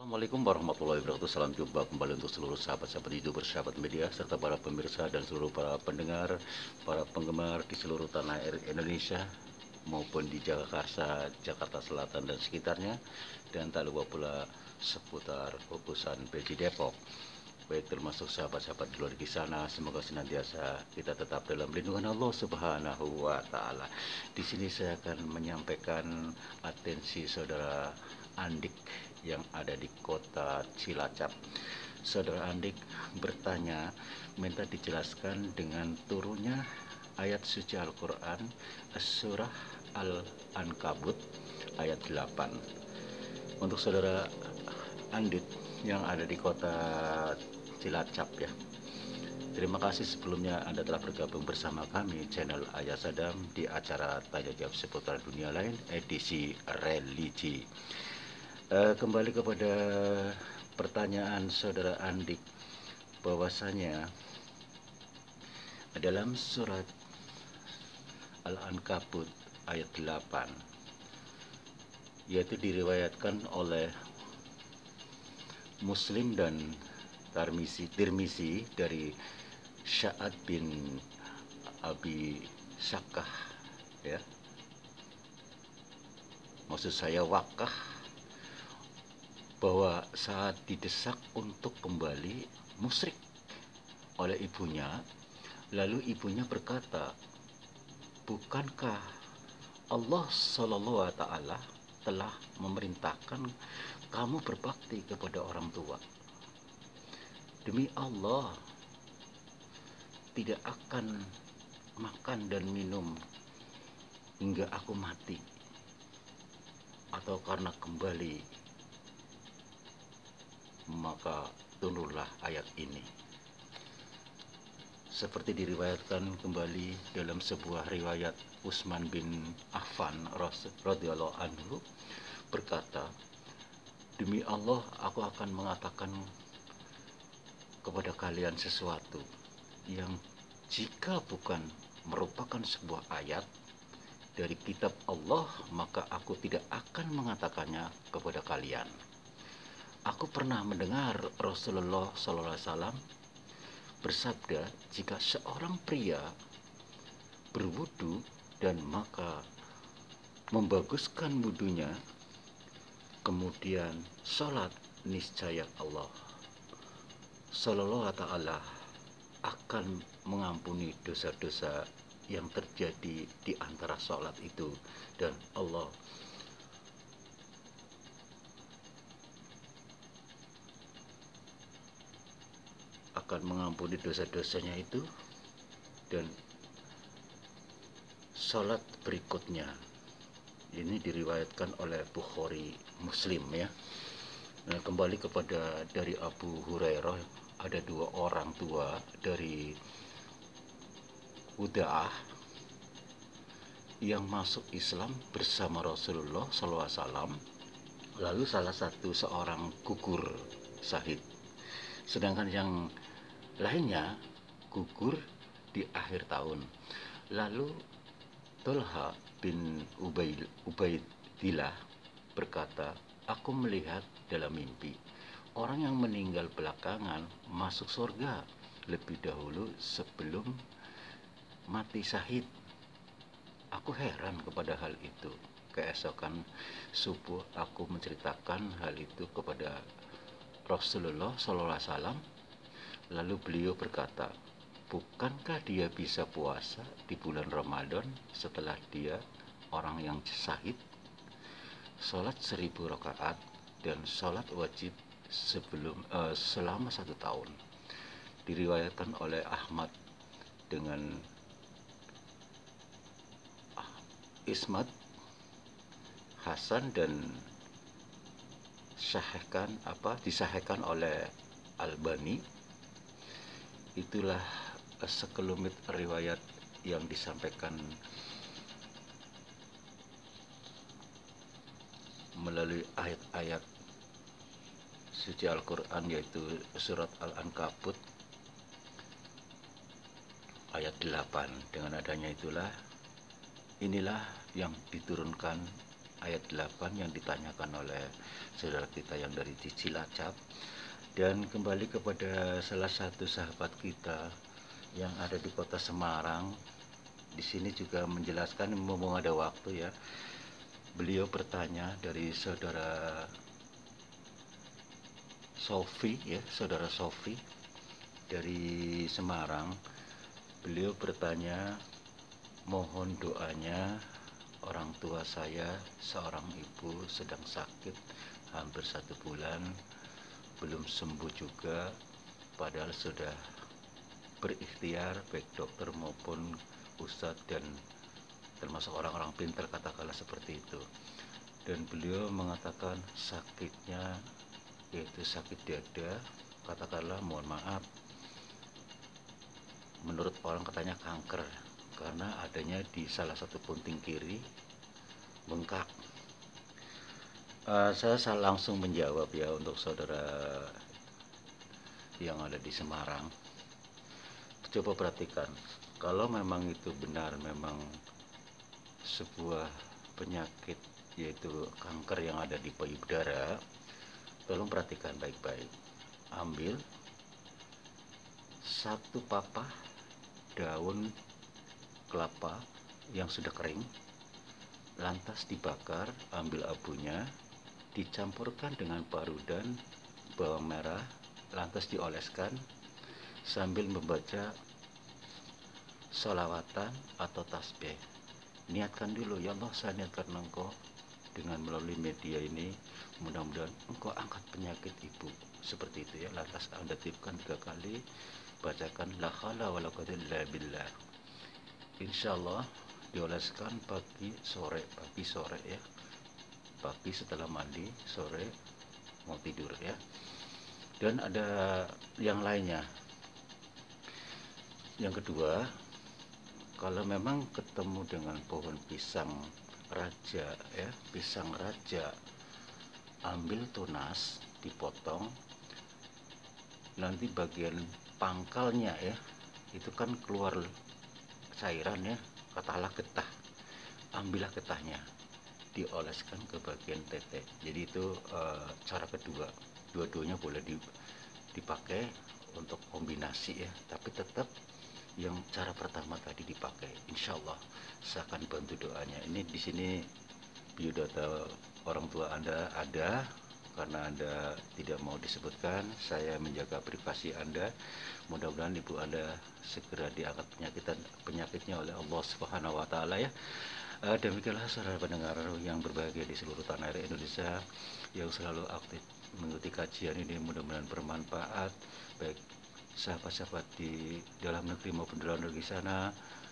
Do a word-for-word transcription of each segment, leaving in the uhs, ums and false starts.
Assalamualaikum warahmatullahi wabarakatuh. Salam jumpa kembali untuk seluruh sahabat-sahabat YouTuber, sahabat media, serta para pemirsa dan seluruh para pendengar, para penggemar di seluruh tanah air Indonesia maupun di Jakarta, Jakarta Selatan dan sekitarnya, dan tak lupa pula seputar Kukusan B J Depok. Baik, termasuk sahabat-sahabat di luar di sana, semoga senantiasa kita tetap dalam lindungan Allah Subhanahu wa taala. Di sini saya akan menyampaikan atensi saudara Andik yang ada di kota Cilacap. Saudara Andik bertanya, minta dijelaskan dengan turunnya ayat suci Al-Quran surah Al-Ankabut ayat delapan. Untuk saudara Andit yang ada di kota Cilacap ya, terima kasih sebelumnya Anda telah bergabung bersama kami channel Ayah Sadam di acara Tanya Jawab Seputar Dunia Lain edisi religi. E, kembali kepada pertanyaan saudara Andik, bahwasanya dalam surat Al-Ankabut ayat delapan, yaitu diriwayatkan oleh Muslim dan Tirmizi, Tirmizi dari Sa'ad bin Abi Syakah ya, maksud saya Wakah, bahwa saat didesak untuk kembali musyrik oleh ibunya, lalu ibunya berkata, bukankah Allah Shallallahu Alaihi Taala telah memerintahkan kamu berbakti kepada orang tua? Demi Allah, tidak akan makan dan minum hingga aku mati, atau karena kembali, maka turunlah ayat ini. Seperti diriwayatkan kembali dalam sebuah riwayat, Utsman bin Affan radhiyallahu anhu berkata, demi Allah, aku akan mengatakan kepada kalian sesuatu yang jika bukan merupakan sebuah ayat dari kitab Allah, maka aku tidak akan mengatakannya kepada kalian. Aku pernah mendengar Rasulullah shallallahu alaihi wasallam bersabda, jika seorang pria berwudu dan maka membaguskan wudunya, kemudian sholat, niscaya Allah Sallallahu Alaihi Ta'ala akan mengampuni dosa-dosa yang terjadi di antara sholat itu, dan Allah akan mengampuni dosa-dosanya itu, dan sholat berikutnya. Ini diriwayatkan oleh Bukhari Muslim ya. Nah, kembali kepada dari Abu Hurairah, ada dua orang tua dari Uda'ah yang masuk Islam bersama Rasulullah shallallahu alaihi wasallam. Lalu salah satu seorang gugur syahid, sedangkan yang lainnya gugur di akhir tahun. Lalu Tolha bin Ubaid, Ubaidillah berkata, aku melihat dalam mimpi orang yang meninggal belakangan masuk surga lebih dahulu sebelum mati syahid. Aku heran kepada hal itu. Keesokan subuh aku menceritakan hal itu kepada Rasulullah shallallahu alaihi wasallam. Lalu beliau berkata, bukankah dia bisa puasa di bulan Ramadan setelah dia orang yang syahid, sholat seribu rakaat dan sholat wajib sebelum uh, selama satu tahun. Diriwayatkan oleh Ahmad dengan isnad Hasan dan sahihkan apa disahihkan oleh Albani. Itulah sekelumit riwayat yang disampaikan melalui ayat-ayat suci Al-Quran, yaitu surat Al-Ankabut ayat delapan. Dengan adanya itulah, inilah yang diturunkan ayat delapan yang ditanyakan oleh saudara kita yang dari Cilacap. Dan kembali kepada salah satu sahabat kita yang ada di kota Semarang. Di sini juga menjelaskan, mumpung ada waktu ya, beliau bertanya dari saudara Sofi ya, saudara Sofi dari Semarang. Beliau bertanya, mohon doanya, orang tua saya seorang ibu sedang sakit hampir satu bulan, belum sembuh juga, padahal sudah berikhtiar baik dokter maupun ustadz dan termasuk orang-orang pintar, katakanlah seperti itu. Dan beliau mengatakan sakitnya yaitu sakit dada, katakanlah mohon maaf, menurut orang katanya kanker, karena adanya di salah satu punting kiri bengkak. Uh, saya langsung menjawab ya untuk saudara yang ada di Semarang. Coba perhatikan, kalau memang itu benar memang sebuah penyakit yaitu kanker yang ada di payudara, tolong perhatikan baik-baik. Ambil satu papat daun kelapa yang sudah kering, lantas dibakar, ambil abunya, dicampurkan dengan parudan bawang merah, lantas dioleskan sambil membaca sholawatan atau tasbih. Niatkan dulu, ya Allah saya niatkan Engkau dengan melalui media ini, mudah-mudahan Engkau angkat penyakit ibu, seperti itu ya. Lantas Anda tiupkan tiga kali, bacakan la haula wala quwwata illa billah. Insyaallah dioleskan pagi sore, pagi sore ya, pagi setelah mandi, sore mau tidur ya. Dan ada yang lainnya. Yang kedua, kalau memang ketemu dengan pohon pisang raja ya, pisang raja, ambil tunas, dipotong, nanti bagian pangkalnya ya, itu kan keluar cairan ya, katakanlah getah, ambillah getahnya, dioleskan ke bagian tete. Jadi itu e, cara kedua. Dua-duanya boleh dipakai untuk kombinasi ya, tapi tetap yang cara pertama tadi dipakai. Insya Allah saya akan bantu doanya. Ini di sini biodata orang tua Anda ada, karena Anda tidak mau disebutkan, saya menjaga privasi Anda. Mudah-mudahan ibu Anda segera diangkat penyakitan penyakitnya oleh Allah Subhanahu wa taala ya. Uh, demikianlah saudara pendengar yang berbahagia di seluruh tanah air Indonesia yang selalu aktif mengikuti kajian ini, mudah-mudahan bermanfaat baik sahabat-sahabat di dalam negeri maupun di luar negeri sana.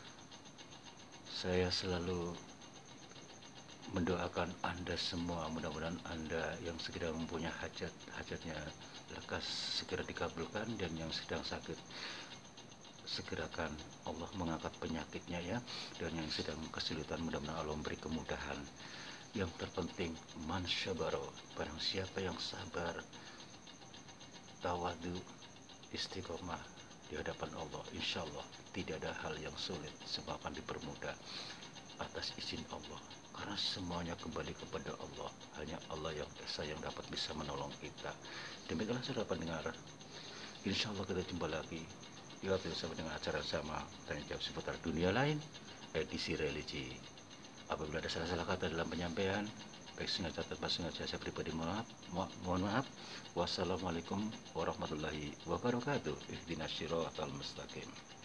Saya selalu mendoakan Anda semua, mudah-mudahan Anda yang segera mempunyai hajat, hajatnya lekas segera dikabulkan, dan yang sedang sakit segerakan Allah mengangkat penyakitnya ya, dan yang sedang kesulitan mudah-mudahan Allah memberi kemudahan. Yang terpenting man syabaro, barang siapa yang sabar, tawadu, istiqomah di hadapan Allah, insya Allah tidak ada hal yang sulit, semua akan dipermudah atas izin Allah, karena semuanya kembali kepada Allah. Hanya Allah yang esa yang dapat bisa menolong kita. Demikianlah saudara pendengar, insya Allah kita jumpa lagi di waktu bersama dengan acara sama tanya jawab seputar dunia lain, edisi religi. Apabila ada salah-salah kata dalam penyampaian, baik sengaja atau tak sengaja, saya pribadi mohon maaf, mo mohon maaf. Wassalamualaikum warahmatullahi wabarakatuh. Ihdinas shiratal mustaqim.